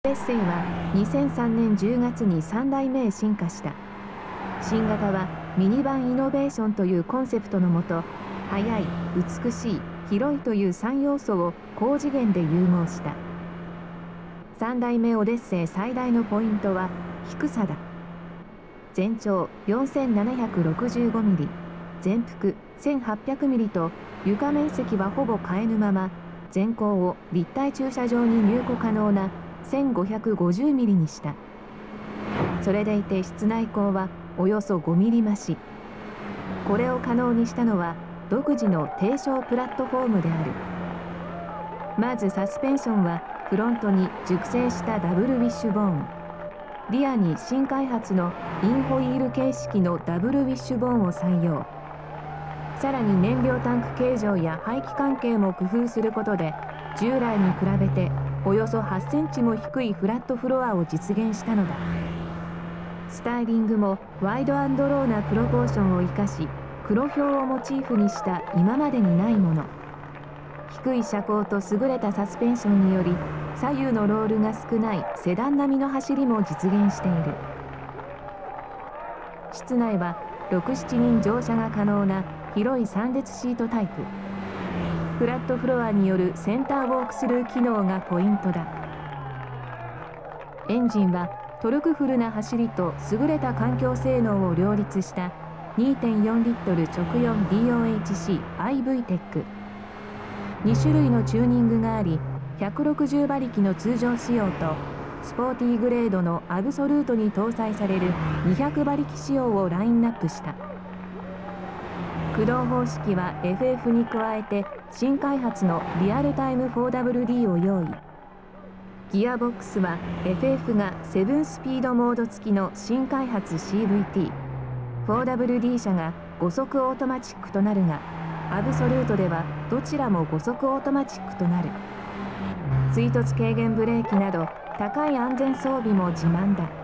エッセイは2003年10月に3代目へ進化した。新型はミニバンイノベーションというコンセプトのもと、速い、美しい、広いという3要素を高次元で融合した。3代目オデッセイ最大のポイントは低さだ。全長4765ミリ、全幅1800ミリと床面積はほぼ変えぬまま、全高を立体駐車場に入庫可能な1550ミリにした。それでいて室内高はおよそ5ミリ増し。これを可能にしたのは独自の低床プラットフォームである。まずサスペンションはフロントに熟成したダブルウィッシュボーン、リアに新開発のインホイール形式のダブルウィッシュボーンを採用。さらに燃料タンク形状や排気関係も工夫することで、従来に比べておよそ8センチも低いフラットフロアを実現したのだ。スタイリングもワイド&ローなプロポーションを生かし、黒氷をモチーフにした今までにないもの。低い車高と優れたサスペンションにより、左右のロールが少ないセダン並みの走りも実現している。室内は6、7人乗車が可能な広い3列シートタイプ。フラットフロアによるセンターウォークスルー機能がポイントだ。エンジンはトルクフルな走りと優れた環境性能を両立した 2.4 リットル直4 DOHC iVTEC。2種類のチューニングがあり、160馬力の通常仕様とスポーティーグレードのアブソルートに搭載される200馬力仕様をラインナップした。駆動方式は FF に加えて新開発のリアルタイム 4WD を用意。ギアボックスは FF が7スピードモード付きの新開発 CVT、 4WD 車が5速オートマチックとなるが、アブソルートではどちらも5速オートマチックとなる。追突軽減ブレーキなど高い安全装備も自慢だ。